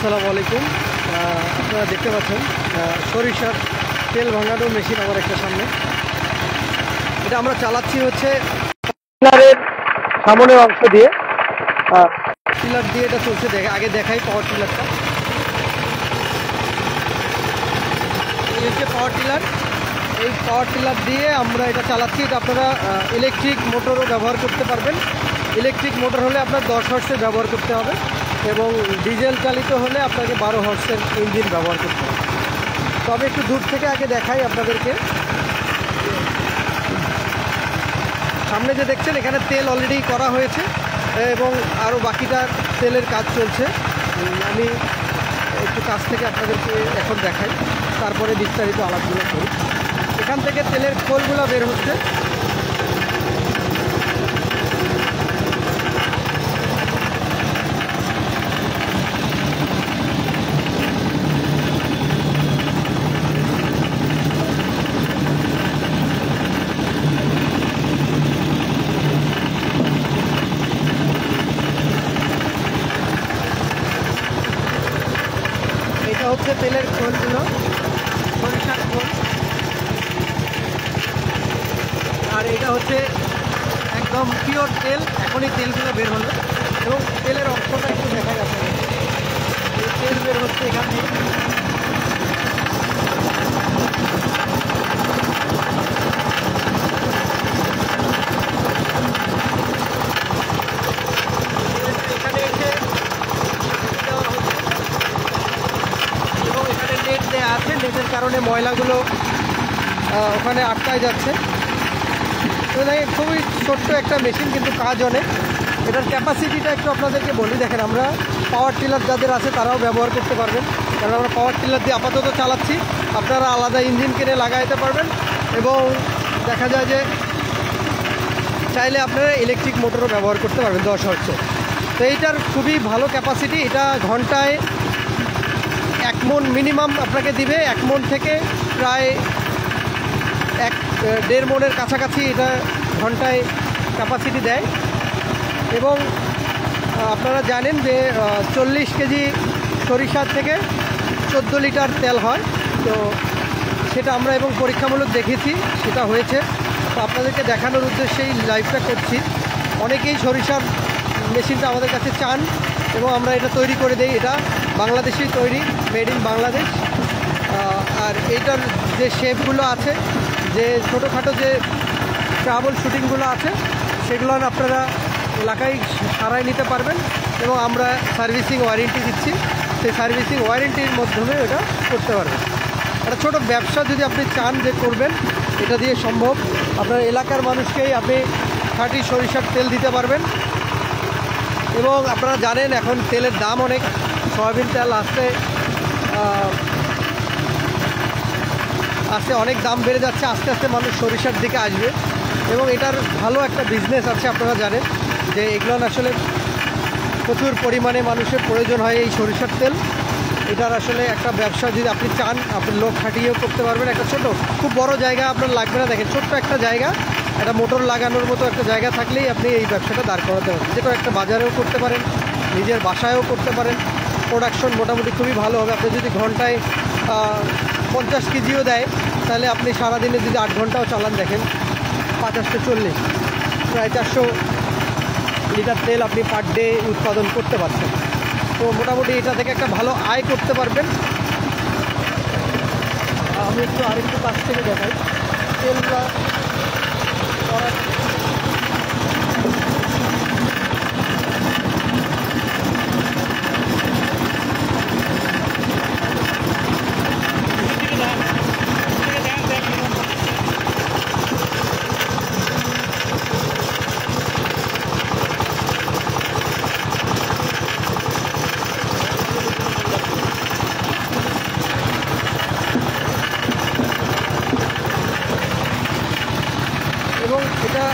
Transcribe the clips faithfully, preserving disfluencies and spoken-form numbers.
আসসালামু আলাইকুম। আপনারা দেখতে পাচ্ছেন সরিষার তেল ভাঙানোর মেশিন আমার একটা সামনে। এটা আমরা চালাচ্ছি হচ্ছে টিলারের সামনের অংশ দিয়ে, টিলার দিয়ে এটা চলছে। দেখে আগে দেখাই পাওয়ার টিলারটা। এই হচ্ছে পাওয়ার টিলার। এই পাওয়ার টিলার দিয়ে আমরা এটা চালাচ্ছি। এটা আপনারা ইলেকট্রিক মোটরও ব্যবহার করতে পারবেন। ইলেকট্রিক মোটর হলে আপনার দশ হর্সের ব্যবহার করতে হবে এবং ডিজেল চালিত হলে আপনাকে বারো হর্সের ইঞ্জিন ব্যবহার করতে হবে। তবে একটু দূর থেকে আগে দেখাই আপনাদেরকে। সামনে যে দেখছেন এখানে তেল অলরেডি করা হয়েছে এবং আরও বাকিটা তেলের কাজ চলছে। আমি একটু কাছ থেকে আপনাদেরকে এখন দেখাই, তারপরে বিস্তারিত আলাপগুলো করি। এখান থেকে তেলের খোলগুলো বের হচ্ছে। এটা হচ্ছে তেলের খোলগুলো, সরিষার খোল। আর এটা হচ্ছে একদম পিওর তেল। এখনই তেলগুলো বের হলো এবং তেলের অংশটা একটু দেখা যাচ্ছে। তেল বের হচ্ছে এখান থেকে। এখানে এসে দেওয়া হচ্ছে এবং এখানে নেট দেওয়া আছে। নেটের কারণে ময়লাগুলো ওখানে আটকায় যাচ্ছে। খুবই ছোট্ট একটা মেশিন, কিন্তু কাজ অনেক। এটার ক্যাপাসিটিটা একটু আপনাদেরকে বলি। দেখেন, আমরা পাওয়ার টিলার যাদের আছে তারাও ব্যবহার করতে পারবেন, কারণ আমরা পাওয়ার টিলার দিয়ে আপাতত চালাচ্ছি। আপনারা আলাদা ইঞ্জিন কিনে লাগাইতে পারবেন এবং দেখা যায় যে চাইলে আপনারা ইলেকট্রিক মোটরও ব্যবহার করতে পারবেন দশ হর্সে। তো এইটার খুবই ভালো ক্যাপাসিটি। এটা ঘন্টায় এক মন মিনিমাম আপনাকে দিবে। এক মন থেকে প্রায় এক দেড় মনের কাছাকাছি এটা ঘন্টায় ক্যাপাসিটি দেয়। এবং আপনারা জানেন যে চল্লিশ কেজি সরিষার থেকে চোদ্দো লিটার তেল হয়। তো সেটা আমরা এবং পরীক্ষামূলক দেখেছি, সেটা হয়েছে। তো আপনাদেরকে দেখানোর উদ্দেশ্যেই লাইভটা করছি। অনেকেই সরিষার মেশিনটা আমাদের কাছে চান এবং আমরা এটা তৈরি করে দেই। এটা বাংলাদেশেই তৈরি, মেড ইন বাংলাদেশ। আর এইটার যে শেপগুলো আছে, যে ছোটোখাটো যে ট্রাভেল শ্যুটিংগুলো আছে, সেগুলো আপনারা এলাকায় সারাই নিতে পারবেন এবং আমরা সার্ভিসিং ওয়ারেন্টি দিচ্ছি। সেই সার্ভিসিং ওয়ারেন্টির মাধ্যমে এটা করতে পারবেন। একটা ছোটো ব্যবসা যদি আপনি চান যে করবেন, এটা দিয়ে সম্ভব। আপনার এলাকার মানুষকেই আপনি খাঁটি সরিষার তেল দিতে পারবেন। এবং আপনারা জানেন এখন তেলের দাম অনেক। সয়াবিন তেল আসতে আস্তে অনেক দাম বেড়ে যাচ্ছে। আস্তে আস্তে মানুষ সরিষার দিকে আসবে এবং এটার ভালো একটা বিজনেস আছে। আপনারা জানেন যে এগুলো আসলে প্রচুর পরিমাণে মানুষের প্রয়োজন হয় এই সরিষার তেল। এটার আসলে একটা ব্যবসা যদি আপনি চান, আপনি লোক খাটিয়েও করতে পারবেন। একটা ছোটো, খুব বড় জায়গা আপনার লাগবে না। দেখেন, ছোট্ট একটা জায়গা, একটা মোটর লাগানোর মতো একটা জায়গা থাকলেই আপনি এই ব্যবসাটা দাঁড় করাতে পারেন। যে কোনো একটা বাজারেও করতে পারেন, নিজের বাসায়ও করতে পারেন। প্রোডাকশন মোটামুটি খুবই ভালো হবে। আপনি যদি ঘন্টায় পঞ্চাশ কেজিও দেয়, তাহলে আপনি সারাদিনে যদি আট ঘন্টাও চালান, দেখেন পঞ্চাশটা চল্লিশ প্রায় চারশো লিটার তেল আপনি পার ডে উৎপাদন করতে পারছেন। তো মোটামুটি এটা থেকে একটা ভালো আয় করতে পারবেন। আমি একটু আরেকটু কাছ থেকে দেখাই তেলটা করার। এবং এটা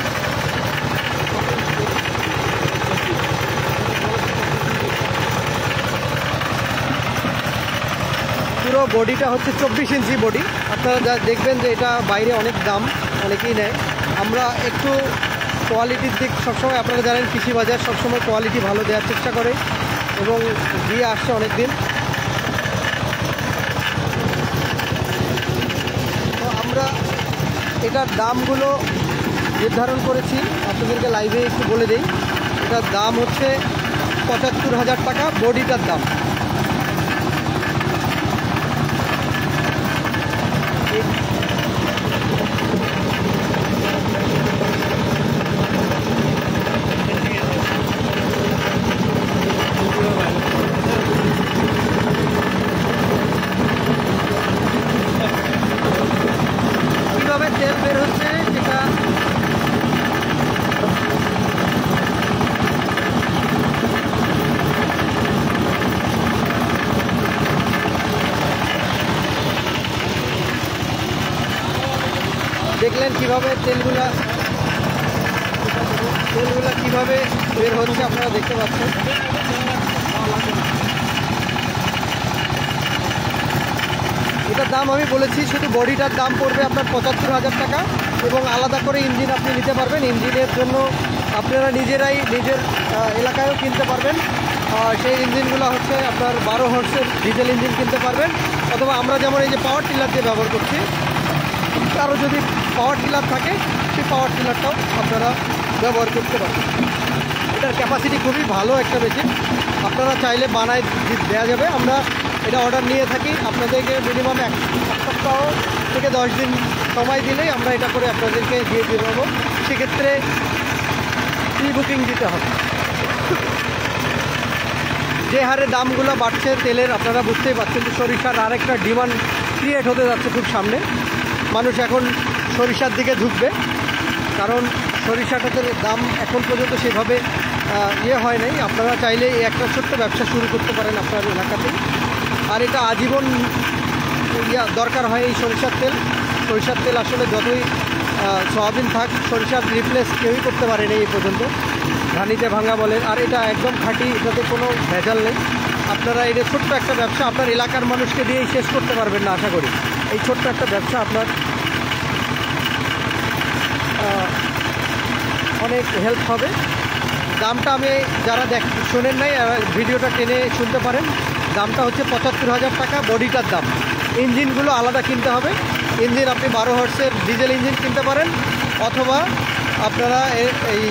পুরো বডিটা হচ্ছে চব্বিশ ইঞ্চি বডি। আপনারা যা দেখবেন যে এটা বাইরে অনেক দাম, অনেকেই নেয়। আমরা একটু কোয়ালিটির দিক সবসময়, আপনারা জানেন কৃষি বাজার সবসময় কোয়ালিটি ভালো দেওয়ার চেষ্টা করে এবং দিয়ে আসছে অনেক দিন। এটার দামগুলো নির্ধারণ করেছি আপনাদেরকে লাইভে একটু বলে দিই। এটার দাম হচ্ছে পঁচাত্তর হাজার টাকা বডিটার দাম। কীভাবে তেল বের হচ্ছে সেটা দেখলেন, কিভাবে তেলগুলা তেলগুলা কিভাবে বের হচ্ছে আপনারা দেখতে পাচ্ছেন। এটার দাম আমি বলেছি, শুধু বডিটার দাম পড়বে আপনার পঁচাত্তর হাজার টাকা এবং আলাদা করে ইঞ্জিন আপনি নিতে পারবেন। ইঞ্জিনের জন্য আপনারা নিজেরাই নিজের এলাকায়ও কিনতে পারবেন। সেই ইঞ্জিনগুলো হচ্ছে আপনার বারো হর্সের ডিজেল ইঞ্জিন কিনতে পারবেন, অথবা আমরা যেমন এই যে পাওয়ার টিলার দিয়ে ব্যবহার করছি, কারো যদি পাওয়ার টিলার থাকে সেই পাওয়ার টিলারটাও আপনারা ব্যবহার করতে পারবেন। এটার ক্যাপাসিটি খুবই ভালো একটা মেশিন, আপনারা চাইলে বানায় দেওয়া যাবে। আমরা এটা অর্ডার নিয়ে থাকি, আপনাদেরকে মিনিমাম এক সপ্তাহ থেকে দশ দিন সময় দিলেই আমরা এটা করে আপনাদেরকে দিয়ে দিয়ে দেবো। সেক্ষেত্রে প্রি বুকিং দিতে হবে। যে হারে দামগুলো বাড়ছে তেলের, আপনারা বুঝতেই পারছেন যে সরিষার আরেকটা ডিমান্ড ক্রিয়েট হতে যাচ্ছে খুব সামনে। মানুষ এখন সরিষার দিকে ঝুঁকবে, কারণ সরিষাটাতে দাম এখন পর্যন্ত সেভাবে ইয়ে হয় নাই। আপনারা চাইলে একটা ছোট্ট ব্যবসা শুরু করতে পারেন আপনার এলাকাতেই। আর এটা আজীবন ইয়া দরকার হয় এই সরিষার তেল। সরিষার তেল আসলে যতই সয়াবিন থাক, সরিষার রিপ্লেস কেউই করতে পারেনি এই পর্যন্ত, ধানিতে ভাঙা বলে। আর এটা একদম খাঁটি, এটাতে কোনো ভেজাল নেই। আপনারা এটা ছোট্ট একটা ব্যবসা আপনার এলাকার মানুষকে দিয়েই শেষ করতে পারবেন না আশা করি। এই ছোট্ট একটা ব্যবসা আপনার অনেক হেল্প হবে। দামটা আমি যারা দেখ শোনেন নাই, ভিডিওটা টেনে শুনতে পারেন। দামটা হচ্ছে পঁচাত্তর হাজার টাকা বডিটার দাম। ইঞ্জিনগুলো আলাদা কিনতে হবে। ইঞ্জিন আপনি বারো হর্সের ডিজেল ইঞ্জিন কিনতে পারেন, অথবা আপনারা এই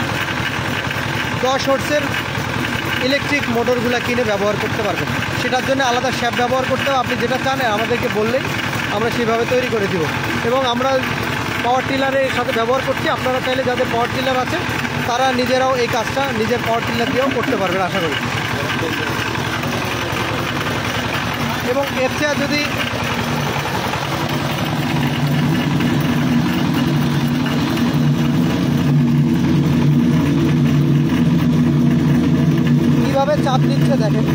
দশ হর্সের ইলেকট্রিক মোটরগুলো কিনে ব্যবহার করতে পারবেন। সেটার জন্য আলাদা শ্যাপ ব্যবহার করতে হবে। আপনি যেটা চান আমাদেরকে বললেই আমরা সেভাবে তৈরি করে দিব। এবং আমরা পাওয়ার টিলারের সাথে ব্যবহার করছি। আপনারা চাইলে যাদের পাওয়ার টিলার আছে তারা নিজেরাও এই কাজটা নিজের পাওয়ার টিলার দিয়েও করতে পারবেন আশা করি। এবং এর চেয়ে যদি কীভাবে চাপ দিচ্ছে দেখেন।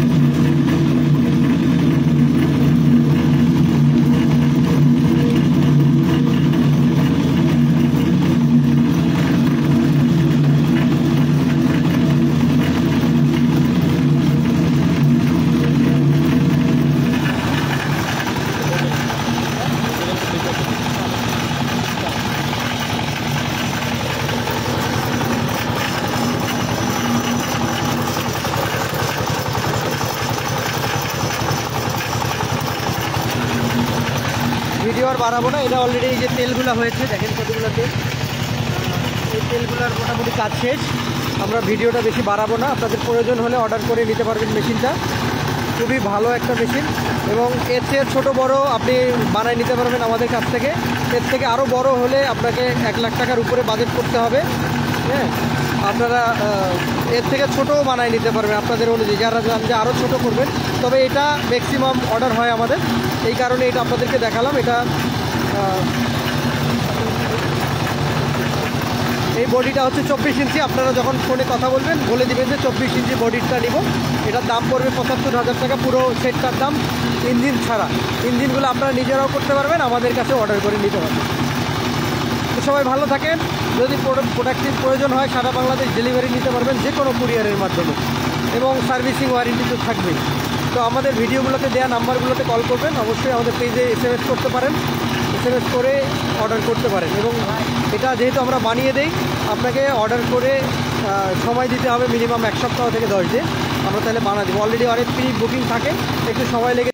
ভিডিও আর বাড়াবো না, এটা অলরেডি এই যে তেলগুলো হয়েছে দেখেন কতগুলো তেল। এই তেলগুলোর মোটামুটি কাজ শেষ। আমরা ভিডিওটা বেশি বাড়াবো না, আপনাদের প্রয়োজন হলে অর্ডার করে নিতে পারবেন মেশিনটা। খুবই ভালো একটা মেশিন এবং এর চেয়ে ছোটো বড় আপনি বানায় নিতে পারবেন আমাদের কাছ থেকে। এর থেকে আরও বড় হলে আপনাকে এক লাখ টাকার উপরে বাজেট করতে হবে। হ্যাঁ, আপনারা এর থেকে ছোটোও বানায় নিতে পারবেন আপনাদের অনুযায়ী, যারা জান যে আরও ছোটো করবেন। তবে এটা ম্যাক্সিমাম অর্ডার হয় আমাদের, এই কারণে এটা আপনাদেরকে দেখালাম। এটা এই বডিটা হচ্ছে চব্বিশ ইঞ্চি। আপনারা যখন ফোনে কথা বলবেন বলে দেবেন যে চব্বিশ ইঞ্চি বডিটা নিব। এটার দাম পড়বে পঁচাত্তর হাজার টাকা, পুরো সেটটার দাম, ইঞ্জিন ছাড়া। ইঞ্জিনগুলো আপনারা নিজেরাও করতে পারবেন, আমাদের কাছে অর্ডার করে নিতে পারবেন। তো সবাই ভালো থাকেন। যদি প্রোডাক্টের প্রয়োজন হয় সারা বাংলাদেশ ডেলিভারি নিতে পারবেন যে কোনো কুরিয়ারের মাধ্যমে, এবং সার্ভিসিং ওয়ারেন্টি তো থাকবেই। তো আমাদের ভিডিওগুলোতে দেওয়া নাম্বারগুলোতে কল করবেন, অবশ্যই আমাদের পেজে এস এম এস করতে পারেন, এস এম এস করে অর্ডার করতে পারেন। এবং এটা যেহেতু আমরা বানিয়ে দেই, আপনাকে অর্ডার করে সময় দিতে হবে মিনিমাম এক সপ্তাহ থেকে দশ দিন। আমরা তাহলে বানা দেবো। অলরেডি অনেক প্রি বুকিং থাকে, একটু সময় লেগে